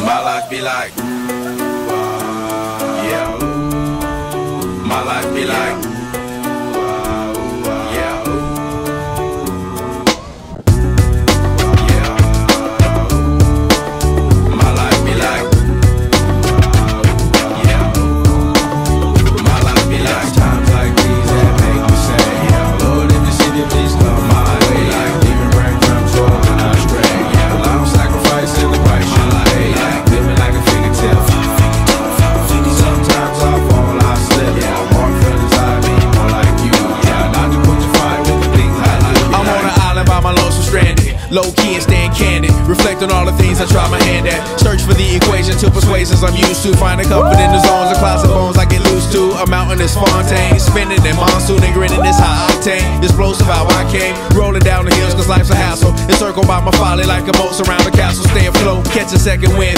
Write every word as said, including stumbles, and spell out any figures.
My life be like, yeah. My life be like, yeah. Yeah. My life be like, yeah. My life be like times like these that make me say, yeah. Lord, if the city please come my way, like leaving breadcrumbs for when I stray, yeah. Long sacrifice in the price you pay, like living like a fingertip. Sometimes I fall, I slip, yeah. More feelings I be more like you, yeah. Not to put your fire with the things I like. I'm on an island by my lonesome stranded, low key and staying candid, reflect on all the things I try my hand at. Search for the equation to persuasions I'm used to, finding comfort in the zones of clouds and bones I get loose to. A mountain is Fontaine, spinning in monsoon and grinning this high octane. Explosive how I came, rolling down the hills cause life's a hassle. Encircled by my folly like a moat around the castle. Stay afloat, catch a second wind,